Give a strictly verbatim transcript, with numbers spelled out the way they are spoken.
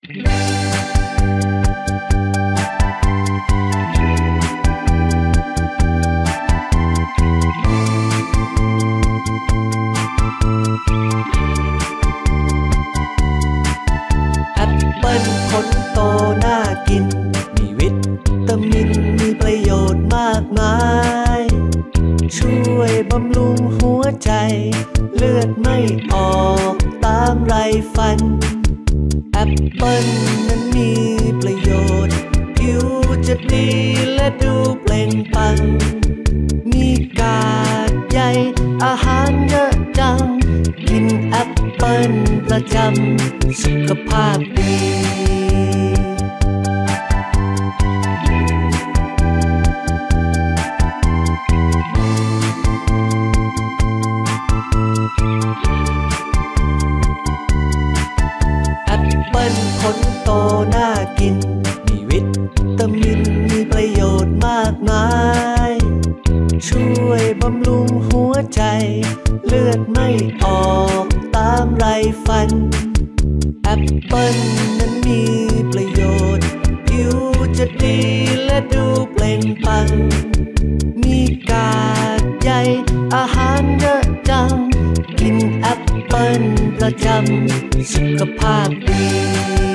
แอปเปิ้ลผลโตน่ากินมีวิตามินมีประโยชน์มากมายช่วยบำรุงหัวใจเลือดไม่ออกตามไรฟันแอปเปิ้ลนั้นมีประโยชน์ผิวจะดีและดูเปล่งปลั่งมีกากใยอาหารเยอะจังกินแอปเปิ้ลประจำสุขภาพดีแอปเปิ้ลผลโตน่ากินมีวิตามินมีประโยชน์มากมายช่วยบำรุงหัวใจเลือดไม่ออกตามไรฟันแอปเปิ้ลนั้นมีประโยชน์ผิวจะดีและดูเปล่งปลั่งมีกากใยอาหารเยอะจังกินแอปเปิ้ลประจำสุขภาพดี